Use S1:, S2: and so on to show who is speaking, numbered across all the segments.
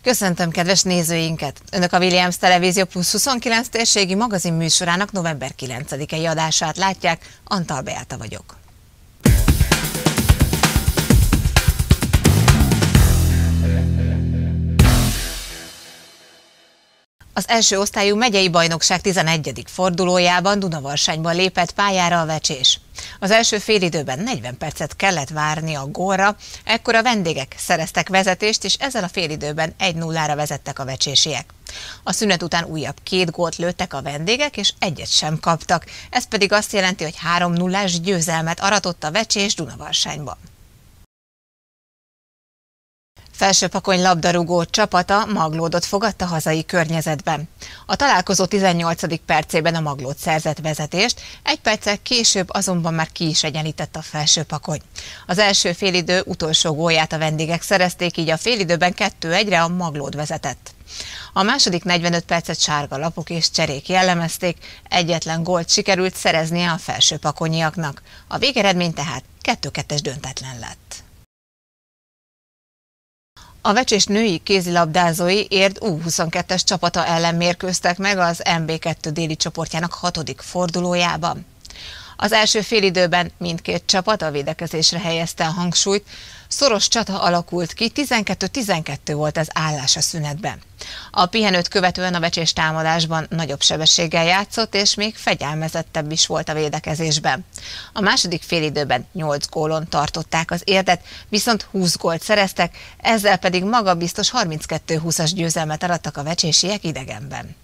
S1: Köszöntöm kedves nézőinket! Önök a Williams Televízió Plusz 29 térségi magazin műsorának november 9-i adását látják, Antal Beáta vagyok. Az első osztályú megyei bajnokság 11. fordulójában Dunavarságban lépett pályára a Vecsés. Az első félidőben 40 percet kellett várni a gólra, ekkor a vendégek szereztek vezetést, és ezzel a félidőben 1-0-ra vezettek a vecsésiek. A szünet után újabb 2 gólt lőttek a vendégek, és egyet sem kaptak. Ez pedig azt jelenti, hogy 3-0-ás győzelmet aratott a Vecsés Dunavarságban. Felsőpakony labdarúgó csapata Maglódot fogadta hazai környezetben. A találkozó 18. percében a Maglód szerzett vezetést, 1 perccel később azonban már ki is egyenlített a Felsőpakony. Az első félidő utolsó gólját a vendégek szerezték, így a félidőben 2-1-re a Maglód vezetett. A második 45 percet sárga lapok és cserék jellemezték, egyetlen gólt sikerült szereznie a felsőpakonyiaknak. A végeredmény tehát 2-2-es döntetlen lett. A Vecsés női kézilabdázói Érd U22-es csapata ellen mérkőztek meg az MB2 déli csoportjának 6. fordulójában. Az első félidőben mindkét csapat a védekezésre helyezte a hangsúlyt, szoros csata alakult ki, 12-12 volt az állás a szünetben. A pihenőt követően a Vecsés támadásban nagyobb sebességgel játszott, és még fegyelmezettebb is volt a védekezésben. A második félidőben 8 gólon tartották az Érdet, viszont 20 gólt szereztek, ezzel pedig magabiztos 32-20-as győzelmet arattak a vecsésiek idegenben.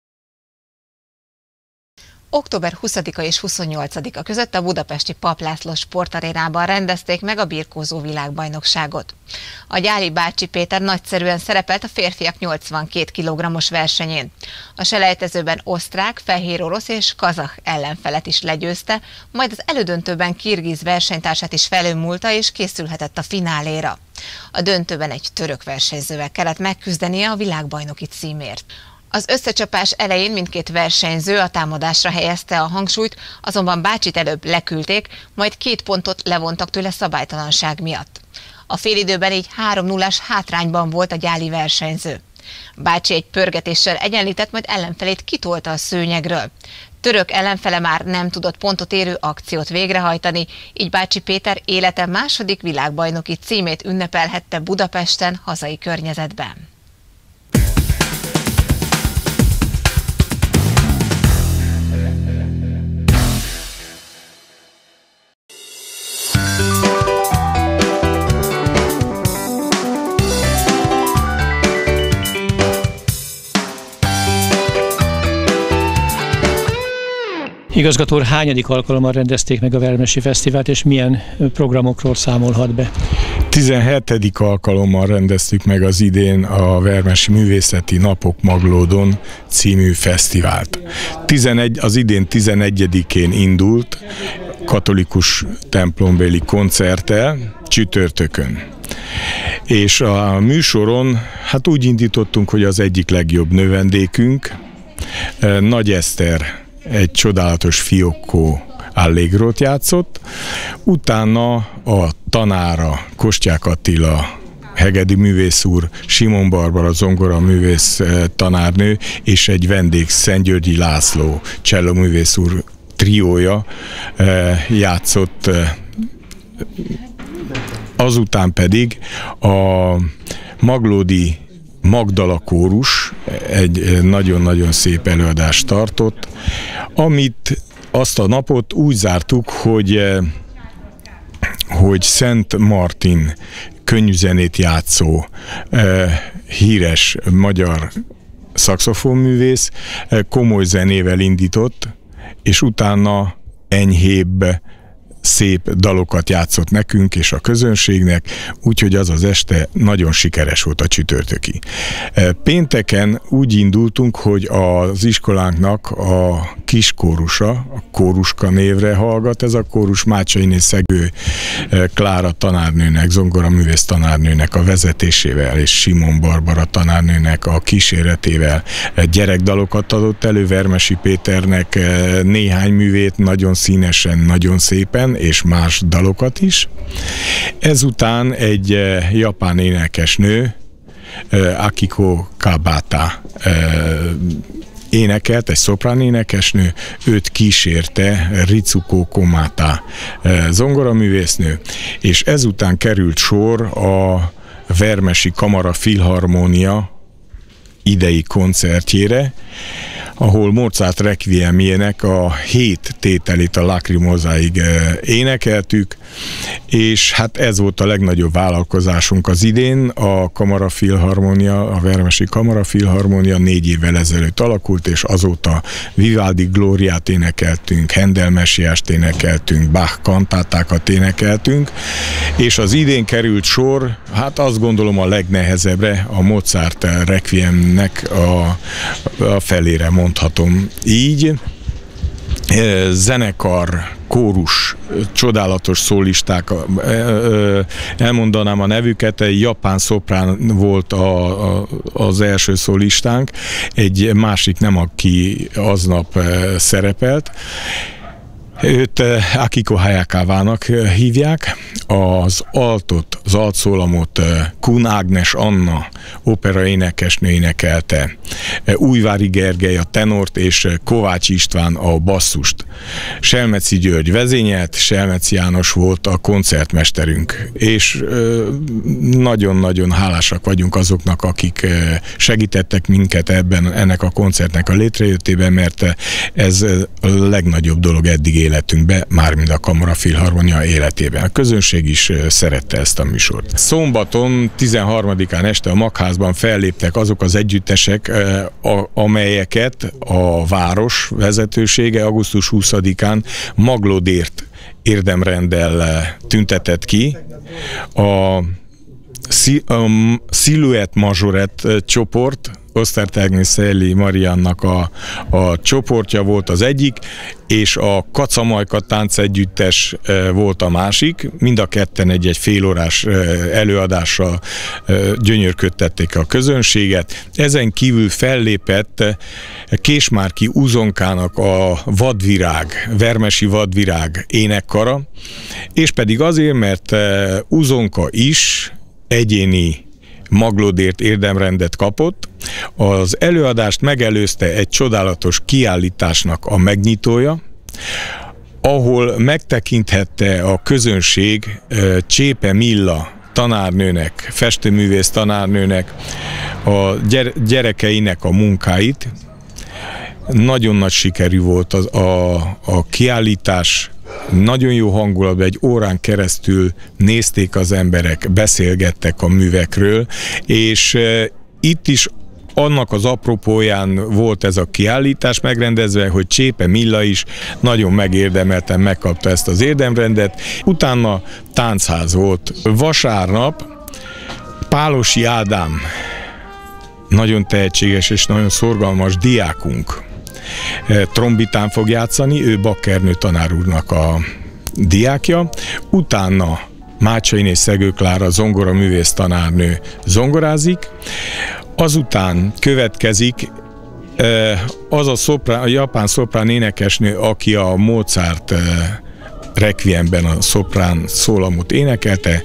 S1: Október 20-a és 28-a között a budapesti Papp László sportarénában rendezték meg a birkózó világbajnokságot. A Gyáli Bácsi Péter nagyszerűen szerepelt a férfiak 82 kg-os versenyén. A selejtezőben osztrák, fehérorosz és kazah ellenfelet is legyőzte, majd az elődöntőben kirgiz versenytársát is felülmúlta és készülhetett a fináléra. A döntőben egy török versenyzővel kellett megküzdenie a világbajnoki címért. Az összecsapás elején mindkét versenyző a támadásra helyezte a hangsúlyt, azonban Bácsit előbb leküldték, majd 2 pontot levontak tőle szabálytalanság miatt. A félidőben így 3-0-ás hátrányban volt a gyáli versenyző. Bácsi egy pörgetéssel egyenlített, majd ellenfelét kitolta a szőnyegről. Török ellenfele már nem tudott pontot érő akciót végrehajtani, így Bácsi Péter élete második világbajnoki címét ünnepelhette Budapesten, hazai környezetben.
S2: Igazgató úr, hányadik alkalommal rendezték meg a Vermesi Fesztivált, és milyen programokról számolhat be?
S3: 17. alkalommal rendeztük meg az idén a Vermesi Művészeti Napok Maglódon című fesztivált. Az idén 11-én indult katolikus templombéli koncerttel csütörtökön. És a műsoron úgy indítottunk, hogy az egyik legjobb növendékünk, Nagy Eszter, egy csodálatos fiókkó allegrót játszott, utána a tanára Kostyák Attila, hegedi művész úr, Simon Barbara zongora művész tanárnő, és egy vendég Szentgyörgyi László cselló művész úr triója játszott. Azután pedig a maglódi Magdala kórus egy nagyon-nagyon szép előadást tartott, amit azt a napot úgy zártuk, hogy Szent Martin könnyűzenét játszó híres magyar szaxofonművész komoly zenével indított, és utána enyhébb, szép dalokat játszott nekünk és a közönségnek, úgyhogy az az este nagyon sikeres volt a csütörtöki. Pénteken úgy indultunk, hogy az iskolánknak a kiskórusa, a Kóruska névre hallgat, ez a kórus Mácsainé Szegő Klára tanárnőnek, zongoraművész tanárnőnek a vezetésével, és Simon Barbara tanárnőnek a kíséretével gyerekdalokat adott elő, Vermesi Péternek néhány művét nagyon színesen, nagyon szépen, és más dalokat is. Ezután egy japán énekesnő Akiko Kabata énekelt, egy szoprán énekesnő, őt kísérte Ritsuko Komata zongoraművésznő, és ezután került sor a Vermesi Kamara Filharmónia idei koncertjére, ahol Mozart requiemjének a 7 tételét a Lacrimosáig énekeltük, és hát ez volt a legnagyobb vállalkozásunk az idén. A Kamara Filharmónia, a Vermesi Kamara Filharmónia 4 évvel ezelőtt alakult, és azóta Vivaldi Glóriát énekeltünk, Händel Messiást énekeltünk, Bach kantátákat énekeltünk, és az idén került sor, hát azt gondolom a legnehezebbre, a Mozart requiemnek a felére mondhatom így. Zenekar, kórus, csodálatos szólisták, elmondanám a nevüket, egy japán szoprán volt az első szólistánk, egy másik nem, aki aznap szerepelt. Őt Akiko Hayakavának hívják, az altot, az altszólamot Kun Ágnes Anna opera énekesnő énekelte, Újvári Gergely a tenort és Kovács István a basszust. Selmeci György vezényelt, Selmeci János volt a koncertmesterünk, és nagyon-nagyon hálásak vagyunk azoknak, akik segítettek minket ennek a koncertnek a létrejöttében, mert ez a legnagyobb dolog eddig életünkbe, mármint a Kamara Filharmónia életében. A közönség is szerette ezt a műsort. Szombaton 13-án este a Magházban felléptek azok az együttesek, amelyeket a város vezetősége augusztus 20-án Maglódért érdemrenddel tüntetett ki. A Silhouette Majorette csoport, Osztertágné Szeli Mariannak a csoportja volt az egyik, és a Kacamajka táncegyüttes volt a másik. Mind a ketten egy félórás előadással gyönyörködtették a közönséget. Ezen kívül fellépett Késmárki Uzonkának a Vadvirág, Vermesi Vadvirág énekkara, és pedig azért, mert Uzonka is egyéni Maglódért érdemrendet kapott. Az előadást megelőzte egy csodálatos kiállításnak a megnyitója, ahol megtekinthette a közönség Csépe Milla tanárnőnek, festőművész tanárnőnek a gyerekeinek a munkáit. Nagyon nagy sikerű volt a kiállítás, nagyon jó hangulatban, egy órán keresztül nézték az emberek, beszélgettek a művekről, és itt is annak az apropóján volt ez a kiállítás megrendezve, hogy Csépe Milla is nagyon megérdemelten megkapta ezt az érdemrendet. Utána táncház volt. Vasárnap Pálosi Ádám, nagyon tehetséges és nagyon szorgalmas diákunk, trombitán fog játszani, ő Bakkernő tanár úrnak a diákja. Utána Mácsai Szegő Klára zongoraművész tanárnő zongorázik. Azután következik az a japán szoprán énekesnő, aki a Mozart requiemben a szoprán szólamot énekelte,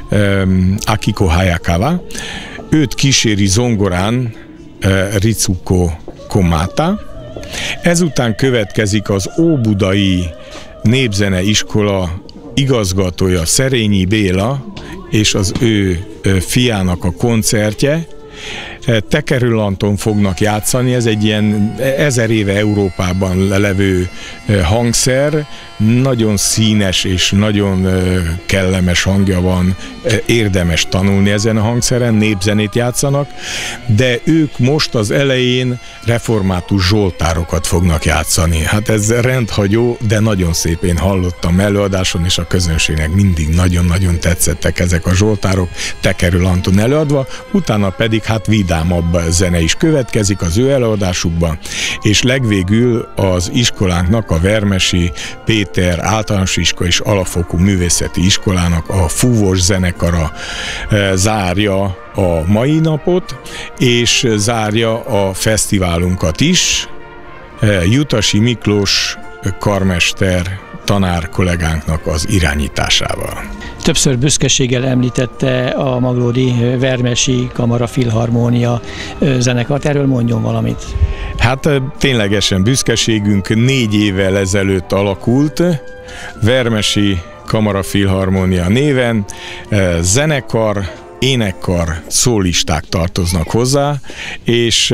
S3: Akiko Hayakawa. Őt kíséri zongorán Ritsuko Komata. Ezután következik az Óbudai Népzeneiskola igazgatója, Szerényi Béla, és az ő fiának a koncertje. Tekerülanton fognak játszani, ez egy ilyen 1000 éve Európában levő hangszer, nagyon színes és nagyon kellemes hangja van, érdemes tanulni ezen a hangszeren, népzenét játszanak, de ők most az elején református zsoltárokat fognak játszani. Hát ez rendhagyó, de nagyon szép, én hallottam előadáson, és a közönségnek mindig nagyon-nagyon tetszettek ezek a zsoltárok, Tekerülanton előadva, utána pedig hát vidámabb zene is következik az ő előadásukban, és legvégül az iskolánknak, a Vermesi Péter általános iskola és alapfokú művészeti iskolának a fúvós zenekara zárja a mai napot, és zárja a fesztiválunkat is. Jutasi Miklós karmester tanár kollégánknak az irányításával.
S2: Többször büszkeséggel említette a maglódi Vermesi Kamara Filharmónia zenekart. Erről mondjon valamit.
S3: Hát ténylegesen büszkeségünk 4 évvel ezelőtt alakult, Vermesi Kamara Filharmónia néven, zenekar, énekkar, szólisták tartoznak hozzá, és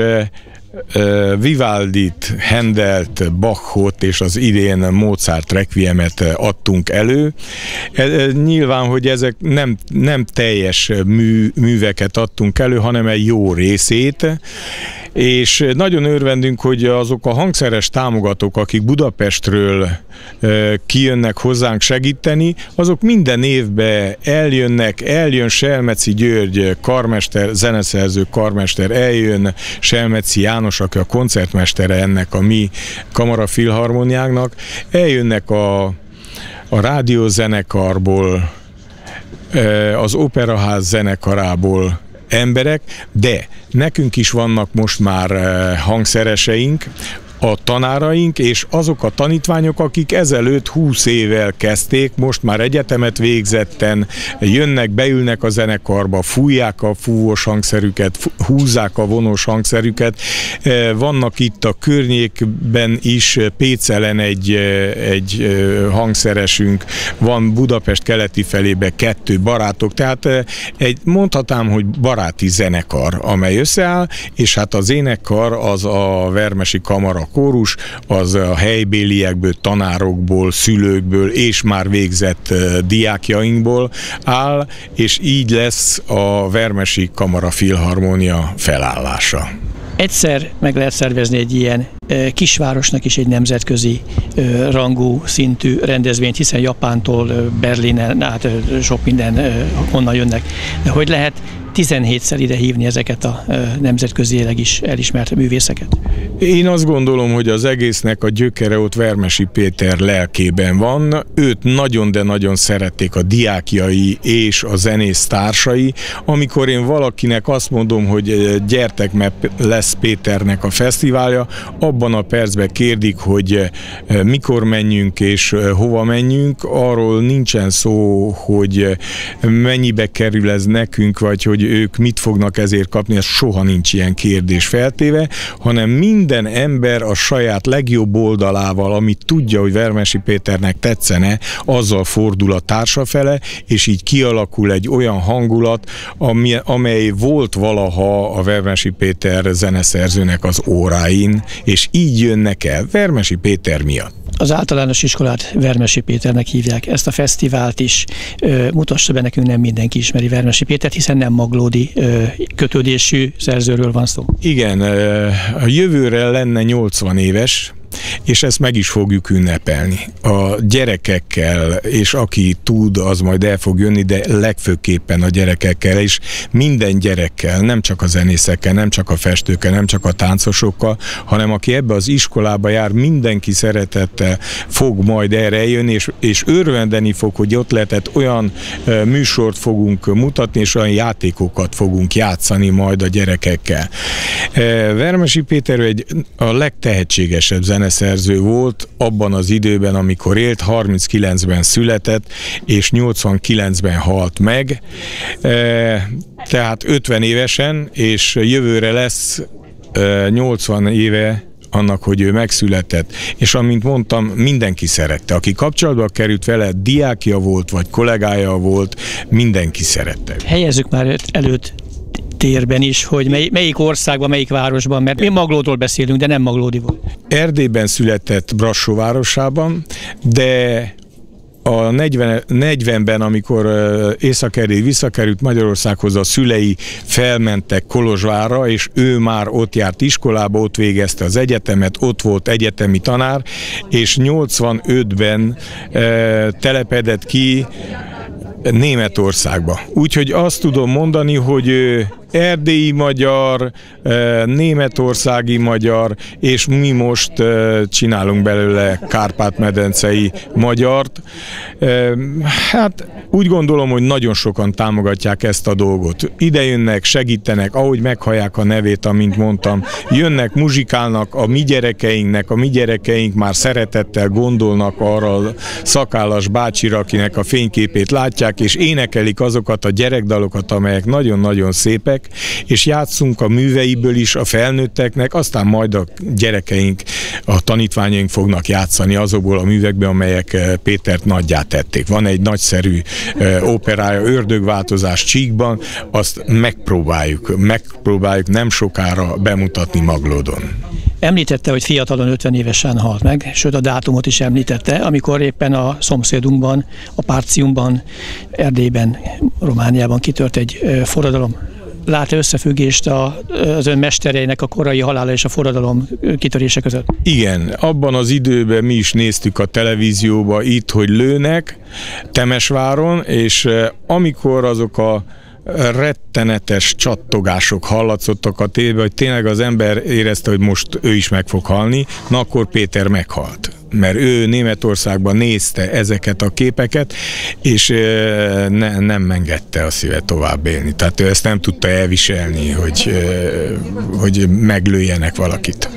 S3: Vivaldit, Händelt, Bachot és az idén Mozart requiemet adtunk elő. Nyilván, hogy ezek nem teljes műveket adtunk elő, hanem egy jó részét, és nagyon örvendünk, hogy azok a hangszeres támogatók, akik Budapestről kijönnek hozzánk segíteni, azok minden évben eljön Selmeci György karmester, zeneszerző karmester, eljön Selmeci János, aki a koncertmestere ennek a mi kamarafilharmóniánknak, eljönnek a rádiózenekarból, az Operaház zenekarából emberek, de nekünk is vannak most már hangszereseink, a tanáraink és azok a tanítványok, akik ezelőtt 20 évvel kezdték, most már egyetemet végzetten, jönnek, beülnek a zenekarba, fújják a fúvós hangszerüket, húzzák a vonós hangszerüket. Vannak itt a környékben is, Pécelen egy hangszeresünk, van Budapest keleti felébe 2 barátok, tehát mondhatnám, hogy baráti zenekar, amely összeáll, és hát az énekkar az a Vermesi Kamara kórus, az a helybéliekből, tanárokból, szülőkből és már végzett diákjainkból áll, és így lesz a Vermesi Kamara Filharmónia felállása.
S2: Egyszer meg lehet szervezni egy ilyen kisvárosnak is egy nemzetközi rangú szintű rendezvényt, hiszen Japántól, Berlinen át sok minden onnan jönnek. De hogy lehet 17-szer ide hívni ezeket a nemzetközileg is elismert művészeket?
S3: Én azt gondolom, hogy az egésznek a gyökere ott Vermesi Péter lelkében van. Őt nagyon, de nagyon szerették a diákjai és a zenész társai. Amikor én valakinek azt mondom, hogy gyertek, mert lesz Péternek a fesztiválja, abban a percben kérdik, hogy mikor menjünk és hova menjünk. Arról nincsen szó, hogy mennyibe kerül ez nekünk, vagy hogy ők mit fognak ezért kapni, ez soha nincs ilyen kérdés feltéve, hanem minden ember a saját legjobb oldalával, amit tudja, hogy Vermesi Péternek tetszene, azzal fordul a társa fele, és így kialakul egy olyan hangulat, amely volt valaha a Vermesi Péter zeneszerzőnek az óráin, és így jönnek el Vermesi Péter miatt.
S2: Az általános iskolát Vermesi Péternek hívják, ezt a fesztivált is mutassa be nekünk, nem mindenki ismeri Vermesi Pétert, hiszen nem maglódi kötődésű szerzőről van szó.
S3: Igen, a jövőre lenne 80 éves, és ezt meg is fogjuk ünnepelni. A gyerekekkel, és aki tud, az majd el fog jönni, de legfőképpen a gyerekekkel, és minden gyerekkel, nem csak a zenészekkel, nem csak a festőkkel, nem csak a táncosokkal, hanem aki ebbe az iskolába jár, mindenki szeretettel fog majd erre eljönni, és örvendeni fog, hogy ott lehetett olyan műsort fogunk mutatni, és olyan játékokat fogunk játszani majd a gyerekekkel. Vermesi Péter a legtehetségesebb zeneszerző volt abban az időben, amikor élt, 39-ben született, és 89-ben halt meg, tehát 50 évesen, és jövőre lesz 80 éve annak, hogy ő megszületett, és amint mondtam, mindenki szerette. Aki kapcsolatba került vele, diákja volt, vagy kollégája volt, mindenki szerette.
S2: Helyezzük már előtt térben is, hogy melyik országban, melyik városban, mert mi Maglódról beszélünk, de nem maglódi volt.
S3: Erdélyben született, Brassó városában, de a 40-ben, amikor Észak-Erdély visszakerült Magyarországhoz, a szülei felmentek Kolozsvárra, és ő már ott járt iskolába, ott végezte az egyetemet, ott volt egyetemi tanár, és 85-ben telepedett ki Németországba. Úgyhogy azt tudom mondani, hogy erdélyi magyar, németországi magyar, és mi most csinálunk belőle kárpát-medencei magyart. Hát úgy gondolom, hogy nagyon sokan támogatják ezt a dolgot. Ide jönnek, segítenek, ahogy meghallják a nevét, amint mondtam, jönnek, muzsikálnak a mi gyerekeinknek, a mi gyerekeink már szeretettel gondolnak arra a szakállas bácsira, akinek a fényképét látják, és énekelik azokat a gyerekdalokat, amelyek nagyon-nagyon szépek, és játszunk a műveiből is a felnőtteknek, aztán majd a gyerekeink, a tanítványaink fognak játszani azokból a művekből, amelyek Pétert nagyját tették. Van egy nagyszerű operája, Ördögváltozás Csíkban, azt megpróbáljuk nem sokára bemutatni Maglódon.
S2: Említette, hogy fiatalon 50 évesen halt meg, sőt a dátumot is említette, amikor éppen a szomszédunkban, a Párciumban, Erdélyben, Romániában kitört egy forradalom. Lát összefüggést az ön mestereinek a korai halála és a forradalom kitörése között? Igen, abban az időben mi is néztük a televízióba itt, hogy lőnek Temesváron, és amikor azok a rettenetes csattogások hallatszottak a tévében, hogy tényleg az ember érezte, hogy most ő is meg fog halni, na akkor Péter meghalt. Mert ő Németországban nézte ezeket a képeket, és nem engedte a szíve tovább élni. Tehát ő ezt nem tudta elviselni, hogy meglőjenek valakit.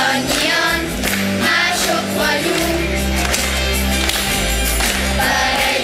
S4: Mindannyian mások vagyunk, bár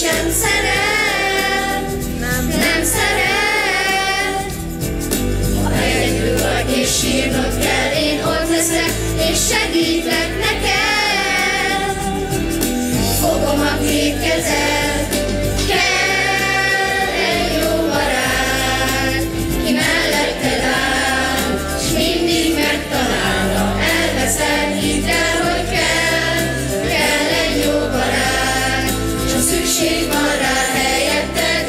S4: sem szeret, nem szeret. Ha egyedül vagy és sírnod kell, én ott leszek és segítlek neked. Fogom a két kezed, kell egy jó barát, ki melletted áll, s mindig megtalálna. Elveszed, hidd el, hogy kell egy jó barát, s ha szükség van rá, helyetted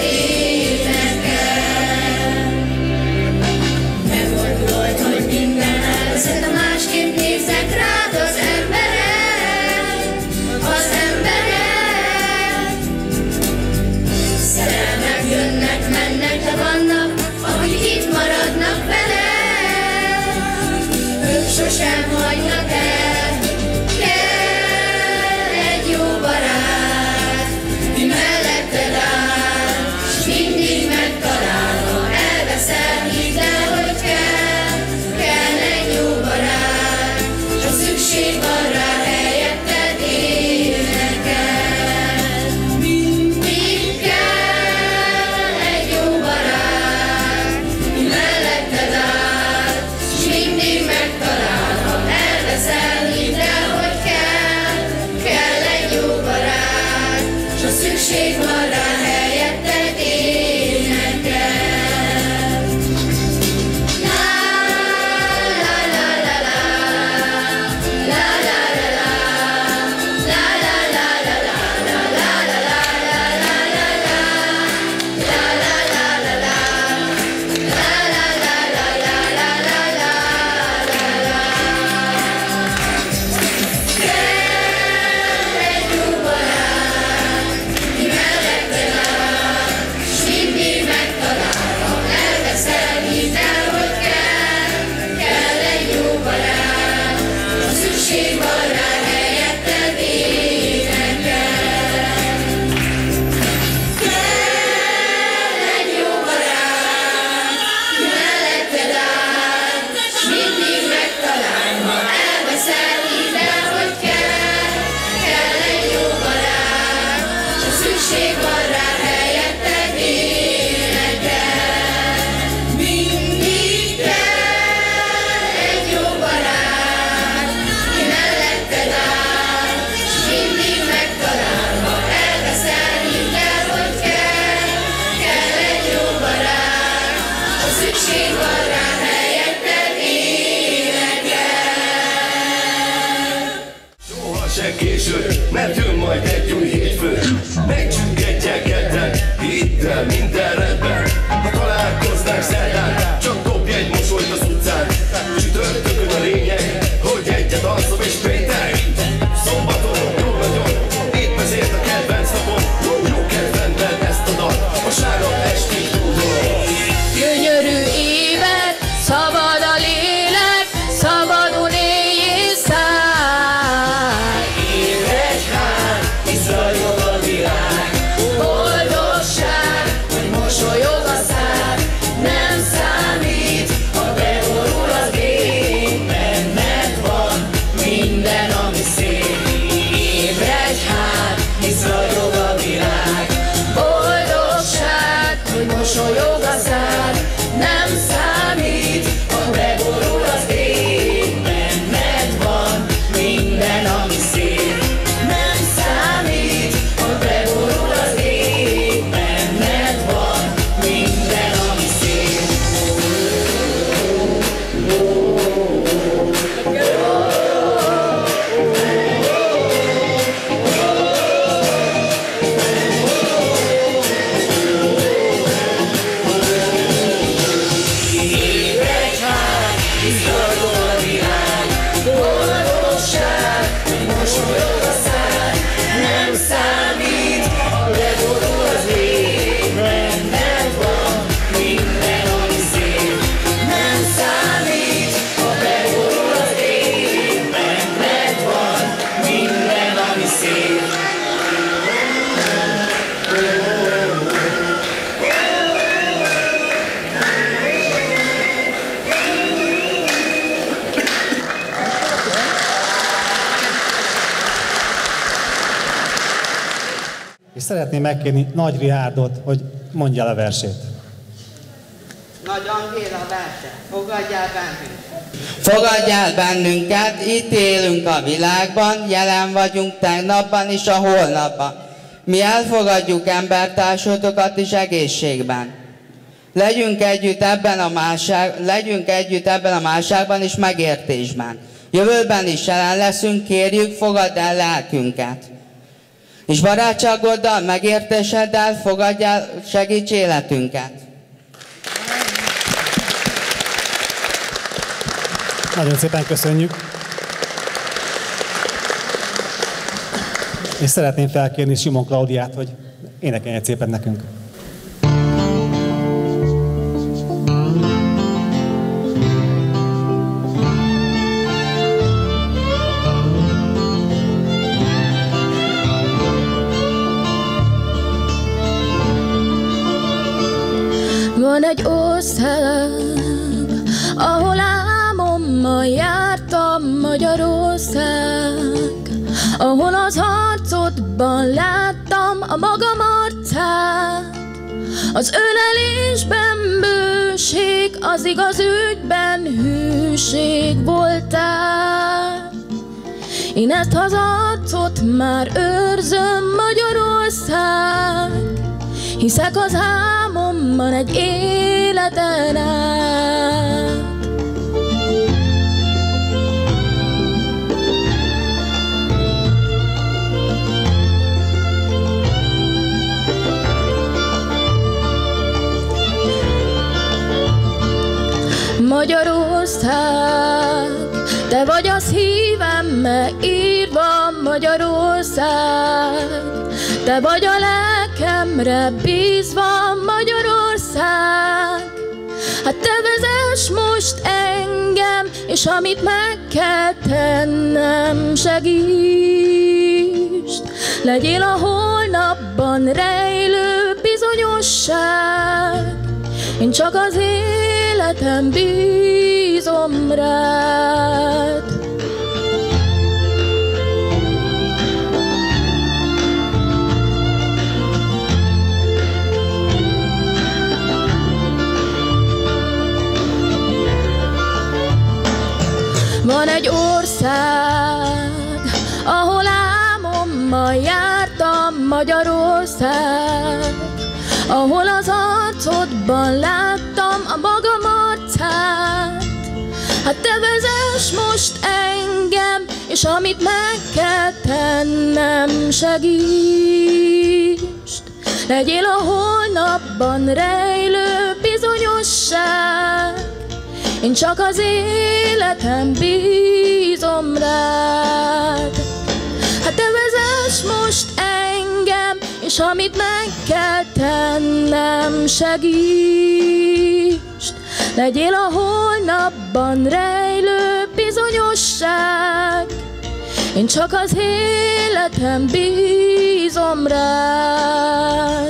S4: énekel. Meggondold, hogy minden elveszed, a másképp néznek rád az emberek, az emberek. Szerelmek jönnek, mennek, de vannak, akik itt maradnak veled, ők sosem hagynak el. Kell egy jó barát, ki melletted áll, s mindig megtalál. Ha elveszel, hidd el, hogy kell egy jó barát, s ha szükség van rá, helyetted énekel. Mindig kell egy jó barát, ki melletted áll, s mindig megtalál. Ha elveszel, hidd el, hogy kell egy jó barát, s ha szükség van rá, helyetted énekel. La la la la la, la la la la, la la la la la, la la la la, la la la la, la la la la la, la la la la la, la la la la. Kell egy jó barát, ki melletted áll, s mindig megtalál. Ha elveszel, hidd el, hogy kell egy jó barát, ha szükség van rá, helyetted énekel. Kell egy jó barát, ki melletted áll, s mindig megtalál. Ha elveszel, hidd el, hogy kell egy jó barát, s ha szükség van rá, helyetted énekel. Mindig kell egy jó barát, ki melletted áll, s mindig megtalál. Ha elveszel, hidd el, hogy kell egy jó barát, ha szükség van rá, helyetted énekel.
S5: Soha se késő, mert jön majd egy új hétfő. Megcsüngedjen kedden, hidd el, minden rendben. Ha találkoznánk szerdán, csak dobj egy mosolyt az utcán. Csütörtökön a lényeg, hogy egyet alszom és péntek. Szombaton jó nagyon, épp ezért a kedvenc napom. Jó kedvemben ezt a dalt, vasárnap estig tudom.
S4: Gyönyörű évet, szabad a lélek, szabadon élj és szállj.
S5: Év egy hár, hisz ragyog a világ.
S6: És szeretném megkérni Nagy Rihárdot, hogy mondja el a versét.
S7: Nagy Angéla verse, fogadjál bennünket!
S8: Fogadjál bennünket, itt élünk a világban, jelen vagyunk tegnapban és a holnapban. Mi elfogadjuk embertársaitokat is egészségben. Legyünk együtt ebben a másságban és megértésben. Jövőben is jelen leszünk, kérjük, fogadd el lelkünket. És barátságoddal, megértéseddel fogadj el, segíts életünket.
S6: Nagyon szépen köszönjük. És szeretném felkérni Simon Klaudiát, hogy énekeljen egy szépet nekünk.
S9: Van egy ország, ahol álmommal jártam, Magyarország, ahol az harcodban láttam a magam arcát. Az ölelésben bőség, az igaz ügyben hűség voltál. Én ezt az arcot már őrzöm, Magyarország, hiszek az álmomban egy életen át. Magyarország, te vagy a szívemmel írva, Magyarország, te vagy a lelkemre bízva, Magyarország. Hát te vezess most engem, és amit meg kell tennem, segítsd. Legyél a holnapban rejlő bizonyosság, én csak az életem bízom rád. Van egy ország, ahol álmommal jártam, Magyarország, ahol az arcodban láttam a magam arcát. Hát te vezess most engem, és amit meg kell tennem, segítsd. Legyél a holnapban rejlő bizonyosság, én csak az életem bízom rád. Hát te vezess most engem, és amit meg kell tennem, segítsd. Legyél a holnapban rejlő bizonyosság, én csak az életem bízom rád.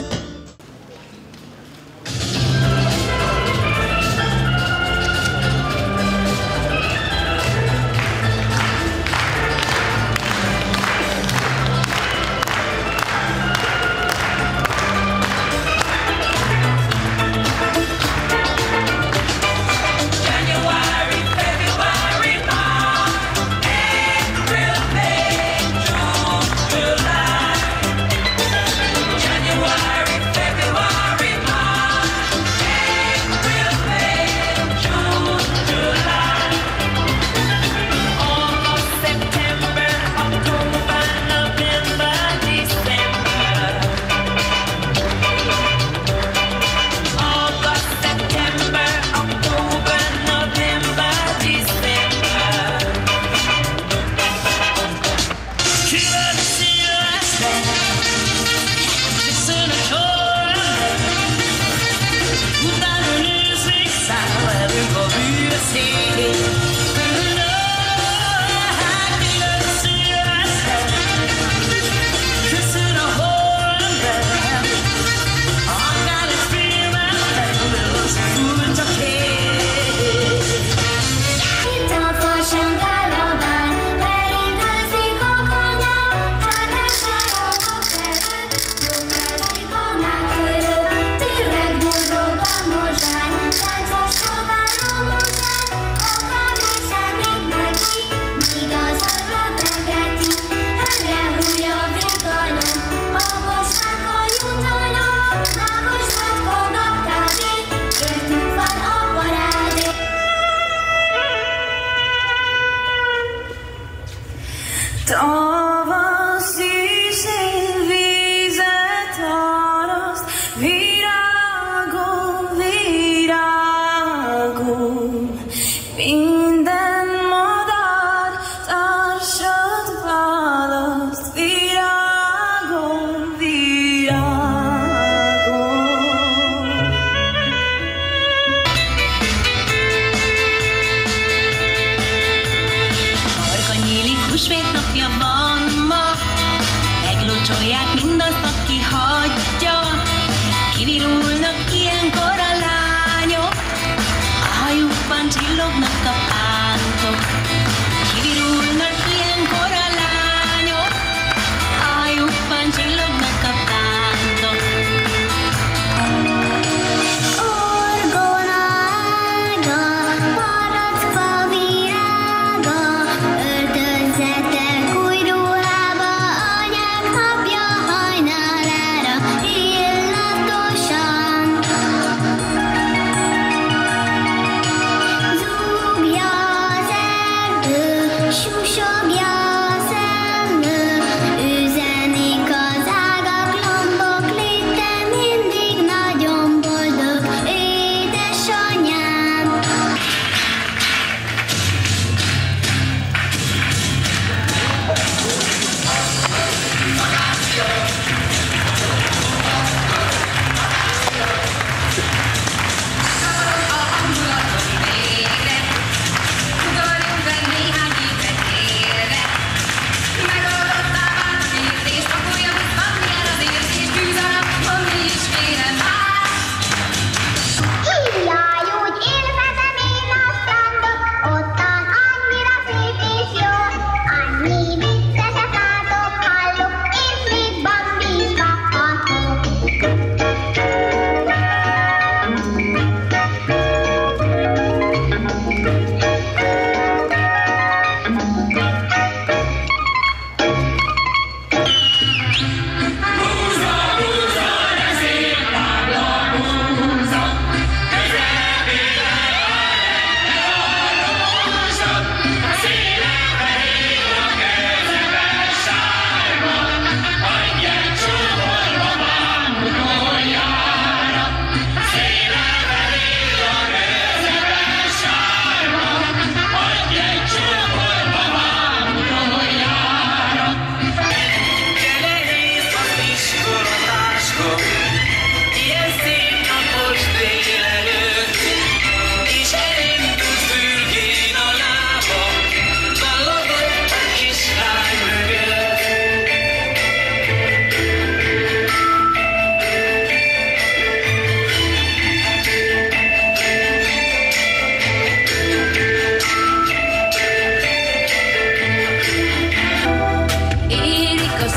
S4: January,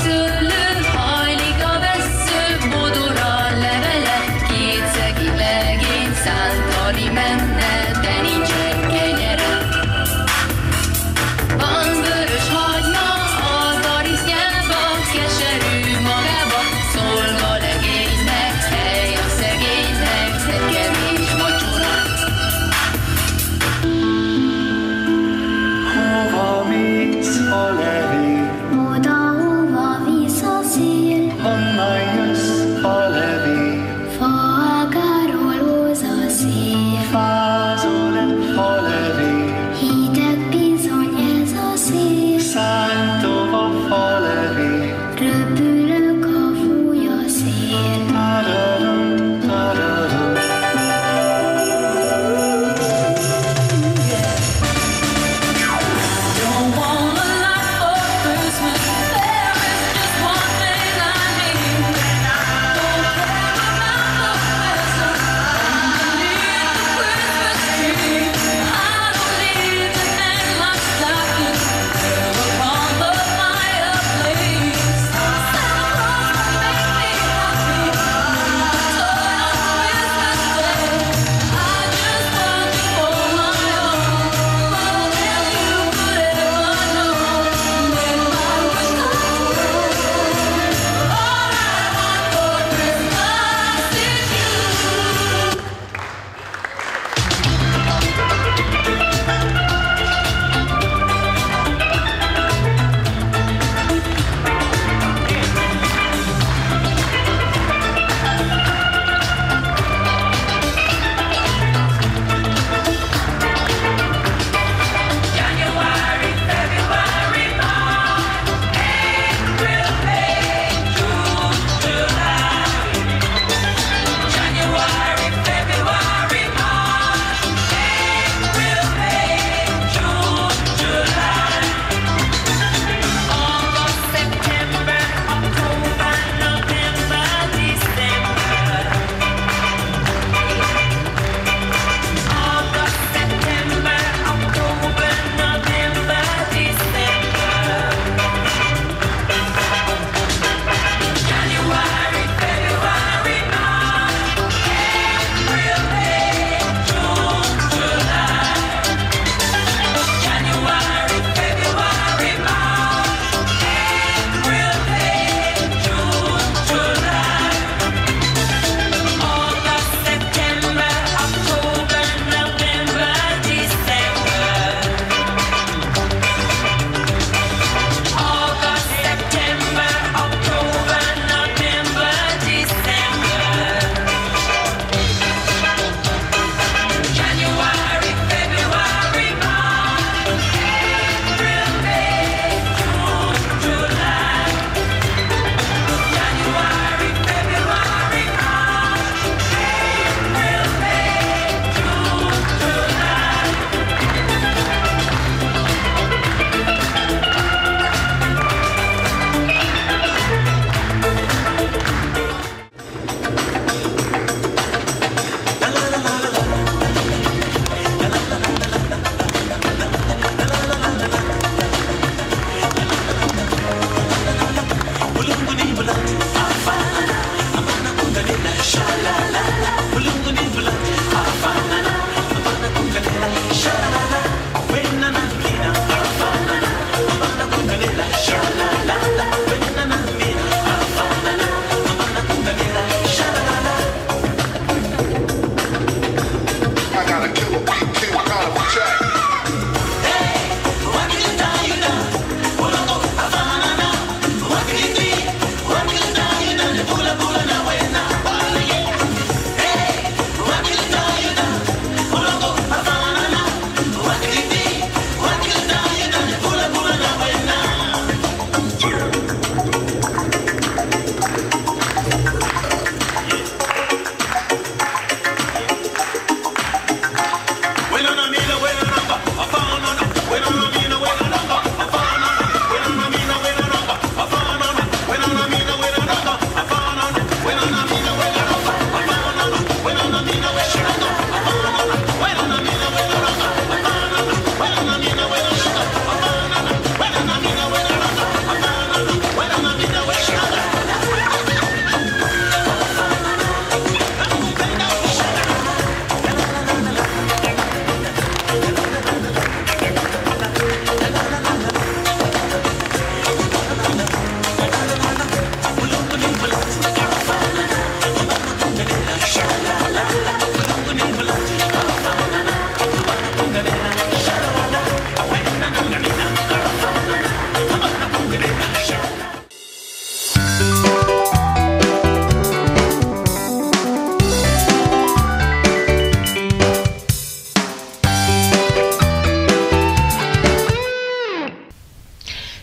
S9: szőlőn hajlik a vessző, bodor a levele, két szegény legény szántani menne, de nincsen kenyere. Van vörös hagyma a tarisznyába, keserű magába, szolga legénynek, hely a szegénynek, egy kevés vacsora.
S10: Hova mész a levél?
S9: Oda, hova visz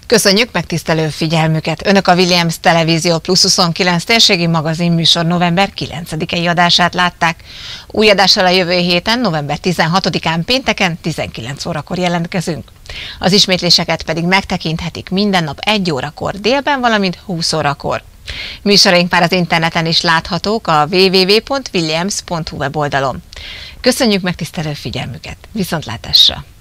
S1: Köszönjük megtisztelő figyelmüket! Önök a Williams Televízió Plusz 29 térségi magazin műsor november 9-i adását látták. Új adással a jövő héten, november 16-án pénteken 19 órakor jelentkezünk. Az ismétléseket pedig megtekinthetik minden nap 1 órakor délben, valamint 20 órakor. Műsoraink már az interneten is láthatók a www.williams.hu weboldalon. Köszönjük megtisztelő figyelmüket! Viszontlátásra!